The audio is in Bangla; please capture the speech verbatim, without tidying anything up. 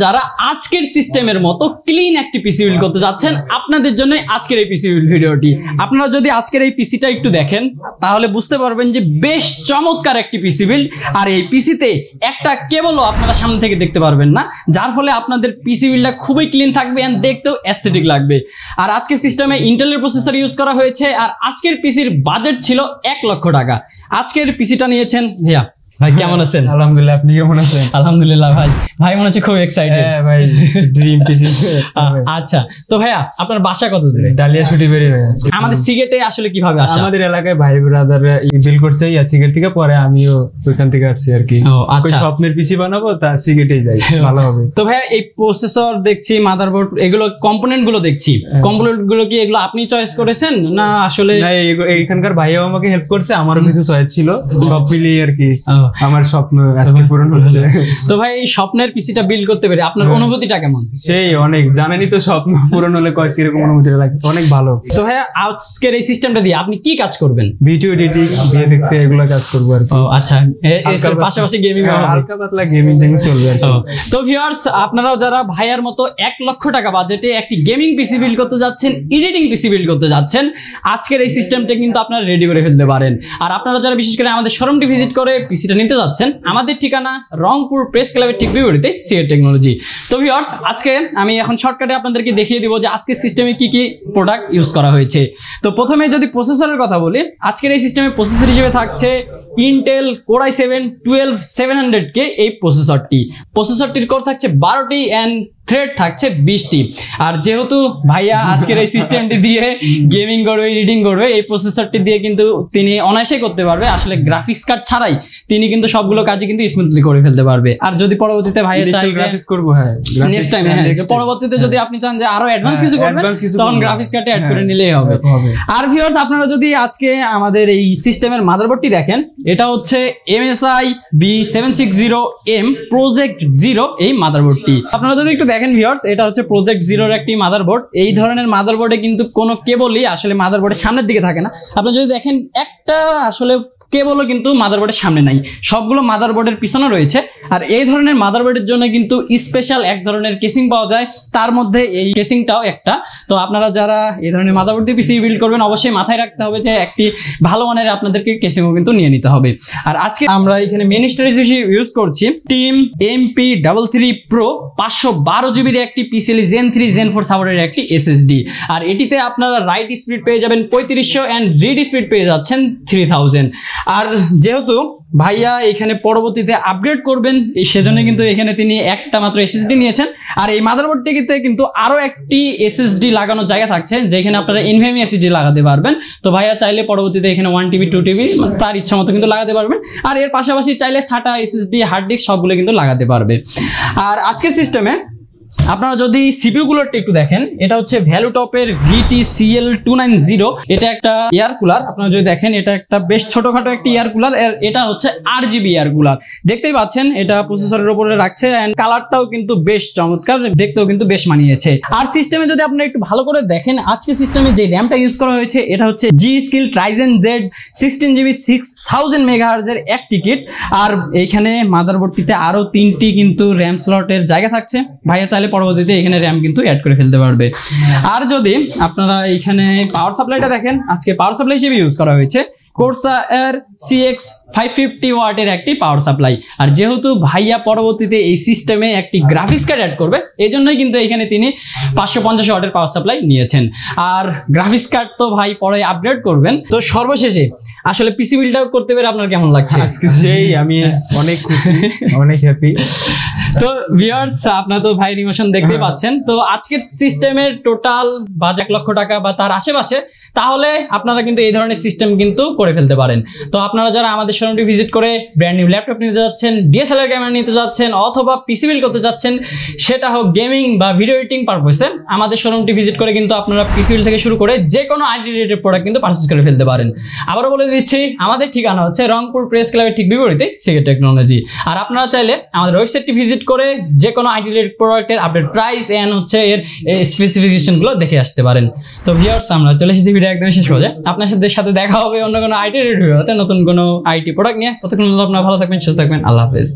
যারা আজকের সিস্টেমের মতো ক্লিন একটি পিসি বিল্ড করতে যাচ্ছেন, আপনাদের জন্য আজকের এই পিসি বিল্ড ভিডিওটি। আপনারা যদি আজকের এই পিসিটা একটু দেখেন তাহলে বুঝতে পারবেন যে বেশ চমৎকার একটি পিসি বিল্ড। আর এই পিসিতে একটা কেবলও আপনারা সামনে থেকে দেখতে পারবেন না, যার ফলে আপনাদের পিসি বিল্ডটা খুবই ক্লিন থাকবে এন্ড দেখতেও অ্যাস্থেটিক লাগবে। আর আজকের সিস্টেমে ইন্টেলের প্রসেসর ইউজ করা হয়েছে। আর আজকের পিসির বাজেট ছিল এক লক্ষ টাকা। আজকের পিসিটা নিয়েছেন ভাইয়া। ভাই কেমন আছেন? আলহামদুলিল্লাহ, আপনি কেমন আছেন? আলহামদুলিল্লাহ ভাই। ভাই মনে হচ্ছে খুব এক্সাইটেড। হ্যাঁ ভাই, ড্রিম পিসি। আচ্ছা তো ভাইয়া আপনার বাসা কত দূরে? ডালিয়া ছুটি বেরিয়ে ভাই। আমাদের সিগেটে আসলে কিভাবে আসা? আমাদের এলাকায় ভাই ব্রাদার বিল করছে ইয়া সিগেট থেকে, পরে আমিও ওইখান থেকে আসছি আর কি। ও আচ্ছা, স্বপ্নের পিসি বানাবো তার সিগেটেই যাই, ভালো হবে। তো ভাইয়া এই প্রসেসর দেখছি, মাদারবোর্ড, এগুলো কম্পোনেন্ট গুলো দেখছি, কম্পোনেন্ট গুলো কি এগুলো আপনি চয়েস করেছেন না আসলে? না, এইখানকার ভাইও আমাকে হেল্প করছে, আমারও কিছু চয়েস ছিল, সব মিলিয়ে আর কি আমার স্বপ্ন আজকে পূরণ হচ্ছে। তো ভাই এই স্বপ্নের পিসিটা বিল্ড করতে পেরে আপনার অনুভূতিটা কেমন? সেই অনেক, জানেনই তো স্বপ্ন পূরণ হলে কয় কিরকম অনুভূতি লাগে, অনেক ভালো। তো ভাইয়া আজকের এই সিস্টেমটা দিয়ে আপনি কি কাজ করবেন? ভিডিও এডিটিং, ভিএফএক্স এগুলো কাজ করবো আর কি। ও আচ্ছা, এর পাশাপাশি গেমিং, হালকা পাতলা গেমিং টেমিং চলবে আর কি। তো ভিউয়ার্স, আপনারাও যারা ভাইয়ার মতো এক লক্ষ টাকা বাজেটে একটি গেমিং পিসি বিল্ড করতে যাচ্ছেন, এডিটিং পিসি বিল্ড করতে যাচ্ছেন, আজকের এই সিস্টেমটা কিন্তু আপনারা রেডি করে ফেলতে পারেন। আর আপনারা যারা বিশেষ করে আমাদের শোরুমটি ভিজিট করে পিসিটা নিতে যাচ্ছেন, আমাদের ঠিকানা রংপুর প্রেস ক্লাবের ঠিক বিপরীতে সিএট টেকনোলজি। তো ভিউয়ার্স, আজকে আমি এখন শর্টকাটে আপনাদেরকে দেখিয়ে দিব যে আজকের সিস্টেমে কি কি প্রোডাক্ট ইউজ করা হয়েছে। তো প্রথমে যদি প্রসেসরের কথা বলি, আজকের এই সিস্টেমে প্রসেসর হিসেবে থাকছে Intel core i seven twelve seven hundred K এই প্রসেসরটি। প্রসেসরটির কোর থাকছে বারোটি অ্যান্ড থ্রেড থাকছে বিশটি। আর যেহেতু ভাইয়া আজকের এই সিস্টেমটি দিয়ে গেমিং করবে, এডিটিং করবে, এই প্রসেসরটি দিয়ে কিন্তু তিনি অনায়াসে করতে পারবে। আসলে গ্রাফিক্স কার্ড ছাড়াই তিনি কিন্তু সবগুলো কাজই কিন্তু স্মুথলি করে ফেলতে পারবে। আর যদি পরবর্তীতে ভাইয়া চাই গ্রাফিক্স করব, হ্যাঁ নেক্সট টাইম, হ্যাঁ পরবর্তীতে যদি আপনি চান যে আরো অ্যাডভান্স কিছু করবেন, তখন গ্রাফিক্স কার্ডে অ্যাড করে নিলেই হবে। আর ভিউয়ার্স, আপনারা যদি আজকে আমাদের এই সিস্টেমের মাদারবোর্ডটি দেখেন, এটা হচ্ছে M S I B seven six zero M project zero এই মাদারবোর্ডটি। আপনারা যদি একটু দেখেন ভিউয়ার্স, এটা হচ্ছে প্রজেক্ট জিরোর একটি মাদারবোর্ড। এই ধরনের মাদারবোর্ডে কিন্তু কোনো কেবলই আসলে মাদারবোর্ডের সামনের দিকে থাকে না। আপনারা যদি দেখেন, একটা আসলে কেবলও কিন্তু মাদারবোর্ডের সামনে নাই, সবগুলো মাদারবোর্ডের পিছনে রয়েছে। আর এই ধরনের মাদারবোর্ডের জন্য কিন্তু স্পেশাল এক ধরনের কেসিং পাওয়া যায়, তার মধ্যে এই কেসিংটাও একটা। তো আপনারা যারা এই ধরনের মাদারবোর্ড দিয়ে পিসি বিল্ড করবেন, অবশ্যই মাথায় রাখতে হবে যে একটি ভালো মানের আপনাদেরকে কেসিংও কিন্তু নিয়ে নিতে হবে। আর আজকে আমরা এখানে মেন স্টোরেজ হিসেবে ইউজ করছি team MP double three pro পাঁচশো বারো জিবির একটি PCL gen three gen four সাপোর্টের একটি এসএসডি। আর এটিতে আপনারা রাইট স্পিড পেয়ে যাবেন পঁয়ত্রিশশো অ্যান্ড রিড স্পিড পেয়ে যাচ্ছেন থ্রি থাউজেন্ড। আর যেহেতু ভাইয়া এখানে পরবর্তীতে আপগ্রেড করবেন, সেজন্য কিন্তু এখানে তিনি একটা মাত্র এসএসডি নিয়েছেন। আর এই মাদারবোর্ডটিতে কিন্তু আরো একটি এসএসডি লাগানোর জায়গা থাকছে, যেখানে আপনারা এনভিএমই এসএসডি লাগাতে পারবেন। তো ভাইয়া চাইলে পরবর্তীতে এখানে ওয়ান টিবি টু টিবি তার ইচ্ছা মতো কিন্তু লাগাতে পারবেন। আর এর পাশাপাশি চাইলে সাটা এসএসডি হার্ড ডিস্ক সবগুলো কিন্তু লাগাতে পারবে। আর আজকের সিস্টেমে আপনারা যদি সিপিইউ গুলোরটা একটু দেখেন, এটা হচ্ছে ভ্যালুটপের VT CL two nine zero. এটা একটা এয়ার কুলার। আপনারা যদি দেখেন, এটা একটা বেশ ছোটখাটো একটি এয়ার কুলার। এটা হচ্ছে আর জিবি এয়ার কুলার, দেখতেই পাচ্ছেন। এটা প্রসেসরের উপরে রাখছে এন্ড কালারটাও কিন্তু বেশ চমৎকার, দেখতেও কিন্তু বেশ মানিয়েছে। আর সিস্টেমে যদি আপনারা একটু ভালো করে দেখেন, আজকে সিস্টেমে যে র্যামটা ইউজ করা হয়েছে, এটা হচ্ছে G skill Trident Z sixteen GB six thousand মেগাহার্জের একটি কিট। আর এইখানে মাদারবোর্ডটিতে আরো তিনটি কিন্তু র্যাম স্লটের জায়গা থাকছে। ভাইয়া চাইলে পরবর্তীতে এখানে র্যাম কিন্তু অ্যাড করে ফেলতে পারবে। আর যদি আপনারা এখানে পাওয়ার সাপ্লাইটা দেখেন, আজকে পাওয়ার সাপ্লাই হিসেবে ইউজ করা হয়েছে কোর্সার সিএক্স ফাইভ ফিফটি ওয়াটের একটি পাওয়ার সাপ্লাই। আর যেহেতু ভাইয়া পরবর্তীতে এই সিস্টেমে একটি গ্রাফিক্স কার্ড অ্যাড করবে, এই জন্যই কিন্তু এখানে তিনি পাঁচশো পঞ্চাশ ওয়াটের পাওয়ার সাপ্লাই নিয়েছেন। আর গ্রাফিক্স কার্ড তো ভাই পরে আপগ্রেড করবেন। তো সর্বশেষে আসলে পিসি বিল্ড করতে পেরে আপনার কেমন লাগছে? আজকে সেই আমি অনেক খুশি, অনেক হ্যাপি। তো ভিউয়ার্স, আপনারা তো ভাইয়ের ইমোশন দেখতেই পাচ্ছেন। তো আজকের সিস্টেমের টোটাল বাজেট এক লক্ষ টাকা বা তার আশেপাশে, তাহলে আপনারা কিন্তু এই ধরনের সিস্টেম কিন্তু করে ফেলতে পারেন। তো আপনারা যারা আমাদের শোরুমটি ভিজিট করে ব্র্যান্ড নিউ ল্যাপটপ নিতে যাচ্ছেন, ডিএসএলআর ক্যামেরা নিতে যাচ্ছেন, অথবা পিসি বিল্ড করতে যাচ্ছেন, সেটা হোক গেমিং বা ভিডিও এডিটিং পারপাসে, আমাদের শোরুমটি ভিজিট করে কিন্তু আপনারা পিসি বিল্ড থেকে শুরু করে যে কোনো আইটি রিলেটেড প্রোডাক্ট কিন্তু পারচেজ করে ফেলতে পারেন। আবারও বলে দিচ্ছি, আমাদের ঠিকানা হচ্ছে রংপুর প্রেস ক্লাবের ঠিক বিপরীতে সিএট টেকনোলজি। আর আপনারা চাইলে আমাদের ওয়েবসাইটটি ভিজিট করে যে কোনো আইটি রিলেটেড প্রোডাক্টের আপডেট প্রাইস এন্ড হচ্ছে এর স্পেসিফিকেশন গুলো দেখে আসতে পারেন। তো ভিউয়ার্স, আমরা চলে এসেছি ভিডিও একদম শেষ হয়ে যায়। আপনাদের সাথে দেখা হবে অন্য কোনো আইটি রিলেটেড ভিডিওতে, নতুন কোনো আইটি প্রোডাক্ট নিয়ে। ততক্ষণ আপনারা ভালো থাকবেন, সুস্থ থাকবেন। আল্লাহ হাফেজ।